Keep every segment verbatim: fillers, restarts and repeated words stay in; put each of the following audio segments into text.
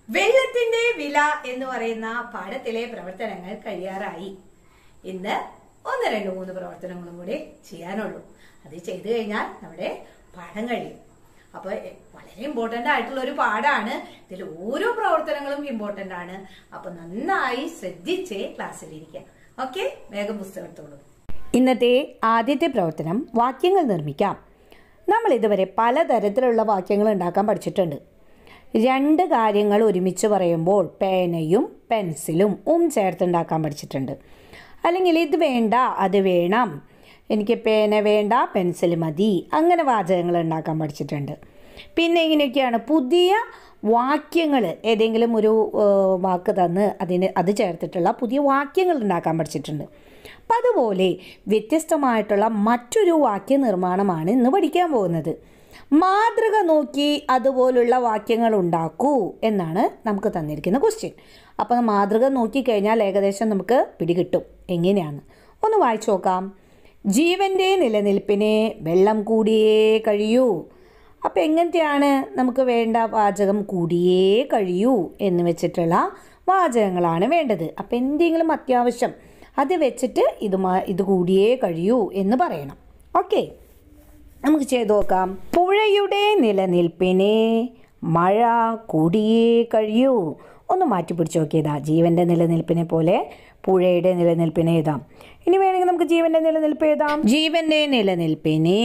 വെള്ളത്തിന്റെ വില എന്ന് പറയുന്ന പാഠത്തിലെ പ്രവർത്തനങ്ങൾ കഴിയാറായി. ഇന്ന് ഒന്ന് രണ്ട് മൂന്ന് പ്രവർത്തനങ്ങളും കൂടി ചെയ്യാനുള്ളൂ. അത് ചെയ്തു കഴിഞ്ഞാൽ നമ്മുടെ പാഠം കഴിയും. അപ്പൊ വളരെ ഇമ്പോർട്ടന്റ് ആയിട്ടുള്ള ഒരു പാഠമാണ്. ഇതിൽ ഓരോ പ്രവർത്തനങ്ങളും ഇമ്പോർട്ടന്റ് ആണ്. അപ്പൊ നന്നായി ശ്രദ്ധിച്ച് ക്ലാസ്സിലിരിക്കാം. ഓക്കെ, വേഗം പുസ്തകം എടുത്തോളൂ. ഇന്നത്തെ ആദ്യത്തെ പ്രവർത്തനം വാക്യങ്ങൾ നിർമ്മിക്കാം. നമ്മൾ ഇതുവരെ പലതരത്തിലുള്ള വാക്യങ്ങൾ ഉണ്ടാക്കാൻ പഠിച്ചിട്ടുണ്ട്. രണ്ട് കാര്യങ്ങൾ ഒരുമിച്ച് പറയുമ്പോൾ പേനയും പെൻസിലും ഉം ചേർത്തുണ്ടാക്കാൻ പഠിച്ചിട്ടുണ്ട്. അല്ലെങ്കിൽ ഇത് വേണ്ട അത് വേണം, എനിക്ക് പേന വേണ്ട പെൻസിൽ മതി, അങ്ങനെ വാചകങ്ങൾ ഉണ്ടാക്കാൻ പഠിച്ചിട്ടുണ്ട്. പിന്നെ ഇങ്ങനെയൊക്കെയാണ് പുതിയ വാക്യങ്ങൾ, ഏതെങ്കിലും ഒരു വാക്ക് തന്ന് അതിന് അത് ചേർത്തിട്ടുള്ള പുതിയ വാക്യങ്ങൾ ഉണ്ടാക്കാൻ പഠിച്ചിട്ടുണ്ട്. അപ്പം അതുപോലെ വ്യത്യസ്തമായിട്ടുള്ള മറ്റൊരു വാക്യ നിർമ്മാണമാണ് ഇന്ന് പഠിക്കാൻ പോകുന്നത്. മാതൃക നോക്കി അതുപോലുള്ള വാക്യങ്ങൾ ഉണ്ടാക്കൂ എന്നാണ് നമുക്ക് തന്നിരിക്കുന്ന ക്വസ്റ്റ്യൻ. അപ്പോൾ മാതൃക നോക്കിക്കഴിഞ്ഞാൽ ഏകദേശം നമുക്ക് പിടികിട്ടും എങ്ങനെയാണ്. ഒന്ന് വായിച്ചു നോക്കാം. ജീവൻ്റെ നിലനിൽപ്പിനെ വെള്ളം കൂടിയേ കഴിയൂ. അപ്പോൾ എങ്ങനത്തെയാണ് നമുക്ക് വേണ്ട വാചകം? കൂടിയേ കഴിയൂ എന്ന് വെച്ചിട്ടുള്ള വാചകങ്ങളാണ് വേണ്ടത്. അപ്പോൾ എന്തെങ്കിലും അത്യാവശ്യം അത് വെച്ചിട്ട് ഇത് ഇത് കൂടിയേ കഴിയൂ എന്ന് പറയണം. ഓക്കെ, നമുക്ക് ചെയ്തു നോക്കാം. പുഴയുടെ നിലനിൽപ്പിനെ മഴ കൂടിയേ കഴിയൂ. ഒന്ന് മാറ്റി പിടിച്ച് നോക്കിയതാ. ജീവൻ്റെ നിലനിൽപ്പിനെ പോലെ പുഴയുടെ നിലനിൽപ്പിനെ എഴുതാം. ഇനി വേണമെങ്കിൽ നമുക്ക് ജീവൻ്റെ നിലനിൽപ്പ് എഴുതാം. ജീവൻ്റെ നിലനിൽപ്പിനെ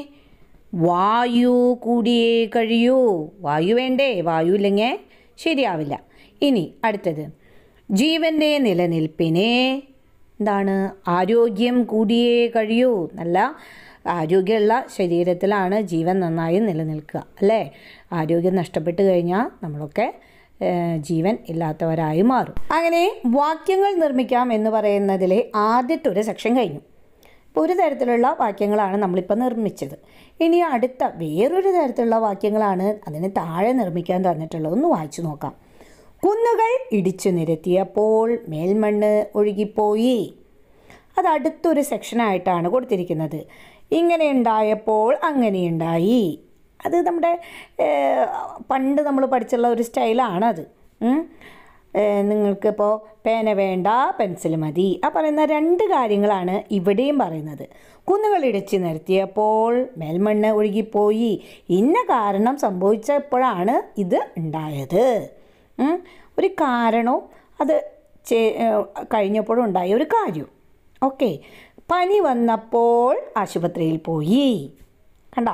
വായു കൂടിയേ കഴിയൂ. വായു വേണ്ടേ? വായു ഇല്ലെങ്കിൽ ശരിയാവില്ല. ഇനി അടുത്തത്, ജീവൻ്റെ നിലനിൽപ്പിനെ എന്താണ്? ആരോഗ്യം കൂടിയേ കഴിയൂ. നല്ല ആരോഗ്യമുള്ള ശരീരത്തിലാണ് ജീവൻ നന്നായി നിലനിൽക്കുക, അല്ലേ? ആരോഗ്യം നഷ്ടപ്പെട്ട് കഴിഞ്ഞാൽ നമ്മളൊക്കെ ജീവൻ ഇല്ലാത്തവരായി മാറും. അങ്ങനെ വാക്യങ്ങൾ നിർമ്മിക്കാം എന്ന് പറയുന്നതിലെ ആദ്യത്തെ ഒരു സെക്ഷൻ കഴിഞ്ഞു. ഇപ്പോൾ ഒരു തരത്തിലുള്ള വാക്യങ്ങളാണ് നമ്മളിപ്പോൾ നിർമ്മിച്ചത്. ഇനി അടുത്ത വേറൊരു തരത്തിലുള്ള വാക്യങ്ങളാണ് അതിന് താഴെ നിർമ്മിക്കാൻ തന്നിട്ടുള്ളത്. ഒന്ന് വായിച്ചു നോക്കാം. കുന്നുകൾ ഇടിച്ചു നിരത്തിയപ്പോൾ മേൽമണ്ണ് ഒഴുകിപ്പോയി. അത് അടുത്തൊരു സെക്ഷനായിട്ടാണ് കൊടുത്തിരിക്കുന്നത്. ഇങ്ങനെ ഉണ്ടായപ്പോൾ അങ്ങനെയുണ്ടായി. അത് നമ്മുടെ പണ്ട് നമ്മൾ പഠിച്ചുള്ള ഒരു സ്റ്റൈലാണത്. നിങ്ങൾക്കിപ്പോൾ പേന വേണ്ട പെൻസിൽ മതി, ആ പറയുന്ന രണ്ട് കാര്യങ്ങളാണ് ഇവിടെയും പറയുന്നത്. കുന്നുകൾ ഇടിച്ചു നിരത്തിയപ്പോൾ മേൽമണ്ണ് ഒഴുകിപ്പോയി. ഇന്ന കാരണം സംഭവിച്ചപ്പോഴാണ് ഇത് ഉണ്ടായത്. ഒരു കാരണവും അത് കഴിഞ്ഞപ്പോഴും ഉണ്ടായ ഒരു കാര്യം. ഓക്കെ, പനി വന്നപ്പോൾ ആശുപത്രിയിൽ പോയി. കണ്ട,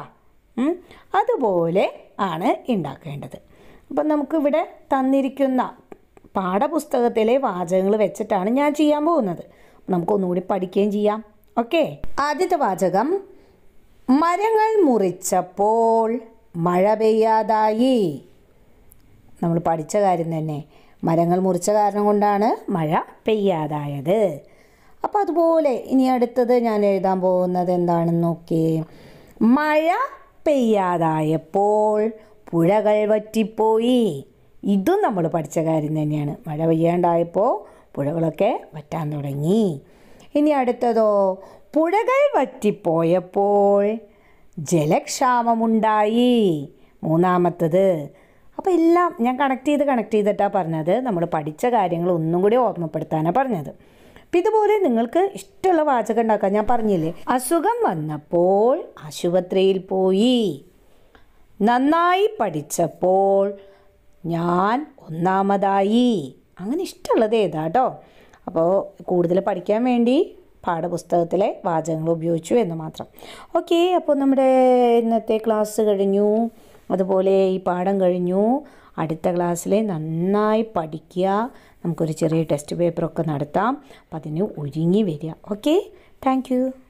അതുപോലെ ആണ് ഉണ്ടാക്കേണ്ടത്. അപ്പം നമുക്കിവിടെ തന്നിരിക്കുന്ന പാഠപുസ്തകത്തിലെ വാചകങ്ങൾ വെച്ചിട്ടാണ് ഞാൻ ചെയ്യാൻ പോകുന്നത്. നമുക്കൊന്നുകൂടി പഠിക്കുകയും ചെയ്യാം. ഓക്കെ, ആദ്യത്തെ വാചകം, മരങ്ങൾ മുറിച്ചപ്പോൾ മഴ പെയ്യാതായി. നമ്മൾ പഠിച്ച കാര്യം തന്നെ, മരങ്ങൾ മുറിച്ച കാരണം കൊണ്ടാണ് മഴ പെയ്യാതായത്. അപ്പോൾ അതുപോലെ ഇനി അടുത്തത് ഞാൻ എഴുതാൻ പോകുന്നത് എന്താണെന്ന് നോക്കിയേ. മഴ പെയ്യാതായപ്പോൾ പുഴകൾ വറ്റിപ്പോയി. ഇതും നമ്മൾ പഠിച്ച കാര്യം തന്നെയാണ്. മഴ പെയ്യാണ്ടായപ്പോൾ പുഴകളൊക്കെ വറ്റാൻ തുടങ്ങി. ഇനി അടുത്തതോ, പുഴകൾ വറ്റിപ്പോയപ്പോൾ ജലക്ഷാമമുണ്ടായി. മൂന്നാമത്തത്. അപ്പോൾ എല്ലാം ഞാൻ കണക്ട് ചെയ്ത് കണക്ട് ചെയ്തിട്ടാണ് പറഞ്ഞത്. നമ്മൾ പഠിച്ച കാര്യങ്ങൾ ഒന്നും കൂടി ഓർമ്മപ്പെടുത്താനാണ് പറഞ്ഞത്. അപ്പം ഇതുപോലെ നിങ്ങൾക്ക് ഇഷ്ടമുള്ള വാചകം ഉണ്ടാക്കാൻ ഞാൻ പറഞ്ഞില്ലേ. അസുഖം വന്നപ്പോൾ ആശുപത്രിയിൽ പോയി. നന്നായി പഠിച്ചപ്പോൾ ഞാൻ ഒന്നാമതായി. അങ്ങനെ ഇഷ്ടമുള്ളത് ഏതാ കേട്ടോ. അപ്പോൾ കൂടുതൽ പഠിക്കാൻ വേണ്ടി പാഠപുസ്തകത്തിലെ വാചകങ്ങൾ ഉപയോഗിച്ചു എന്ന് മാത്രം. ഓക്കെ, അപ്പോൾ നമ്മുടെ ഇന്നത്തെ ക്ലാസ് കഴിഞ്ഞു. അതുപോലെ ഈ പാഠം കഴിഞ്ഞു. അടുത്ത ക്ലാസ്സിൽ നന്നായി പഠിക്കുക. നമുക്കൊരു ചെറിയ ടെസ്റ്റ് പേപ്പറൊക്കെ നടത്താം. അപ്പം അതിന് ഒരുങ്ങി വരിക. Okay, thank U.